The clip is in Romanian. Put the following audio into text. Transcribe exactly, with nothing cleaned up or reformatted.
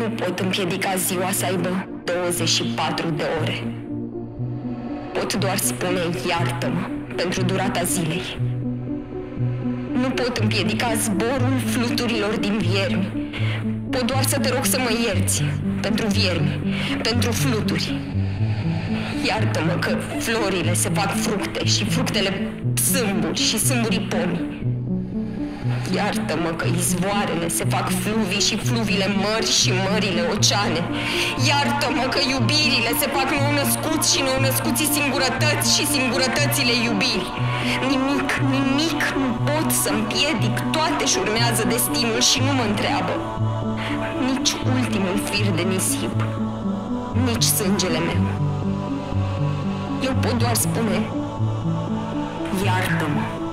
Nu pot împiedica ziua să aibă douăzeci și patru de ore. Pot doar spune iartă-mă pentru durata zilei. Nu pot împiedica zborul fluturilor din viermi. Pot doar să te rog să mă ierți pentru viermi, pentru fluturi. Iartă-mă că florile se fac fructe și fructele sâmburi și sâmburii pomi. Iartă-mă că izvoarele se fac fluvii și fluvile mări și mările oceane. Iartă-mă că iubirile se fac nou-născuți și nou-născuții singurătăți și singurătățile iubiri. Nimic, nimic nu pot să împiedic, toate își urmează destinul și nu mă întreabă. Nici ultimul fir de nisip, nici sângele meu. Eu pot doar spune, iartă-mă.